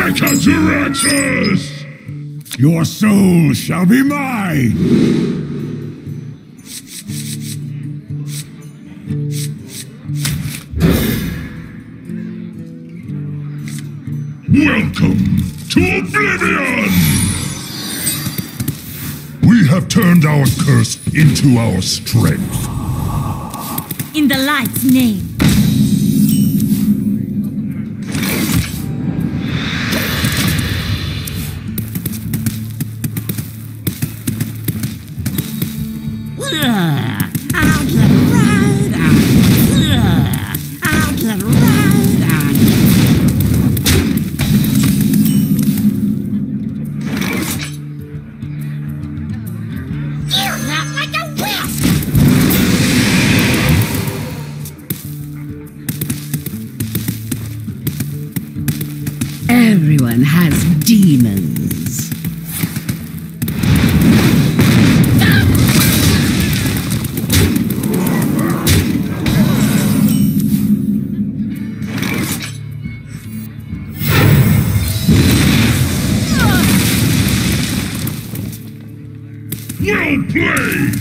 Decaturatus! Your soul shall be mine! Welcome to Oblivion! We have turned our curse into our strength. In the light's name. Everyone has demons. Well played!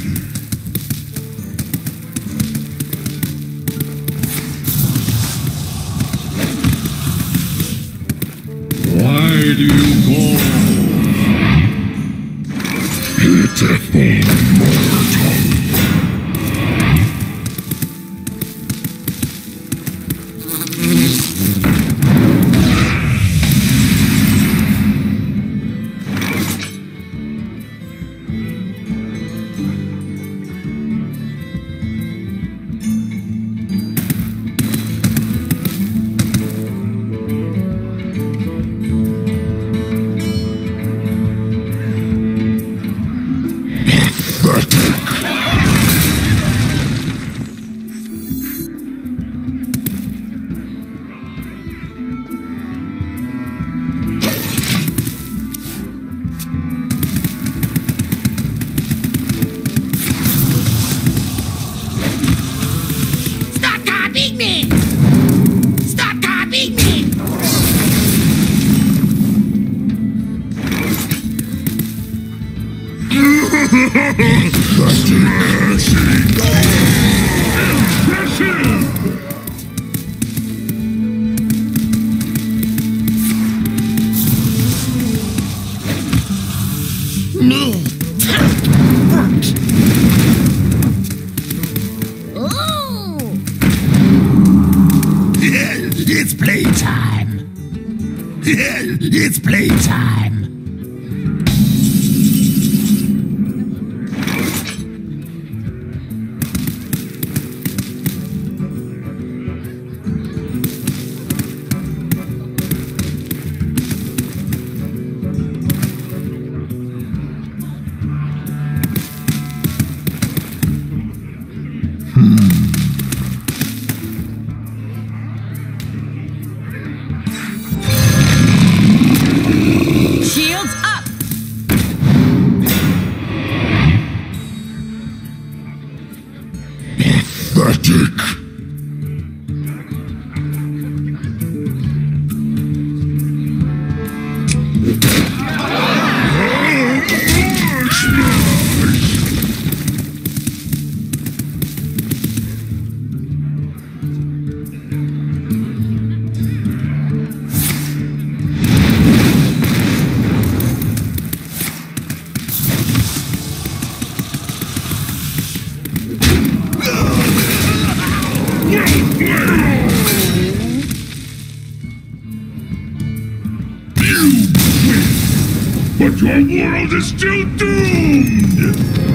Why do you call? Pitiful mortal. It's playtime. It's playtime. Shields up! Pathetic. But your world is still doomed!